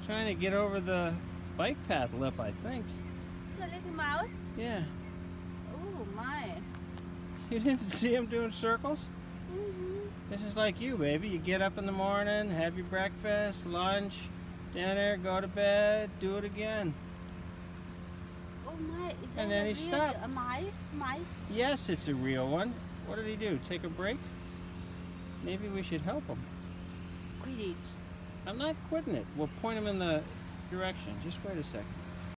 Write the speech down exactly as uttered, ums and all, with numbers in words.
trying to get over the bike path lip, I think. It's a little mouse? Yeah. Oh my. You didn't see him doing circles? Mm-hmm. This is like you, baby. You get up in the morning, have your breakfast, lunch, dinner, go to bed, do it again. Oh my, is And that then a he real stopped. a mice? Mice? Yes, it's a real one. What did he do? Take a break? Maybe we should help him. Quit it. I'm not quitting it. We'll point him in the direction. Just wait a second.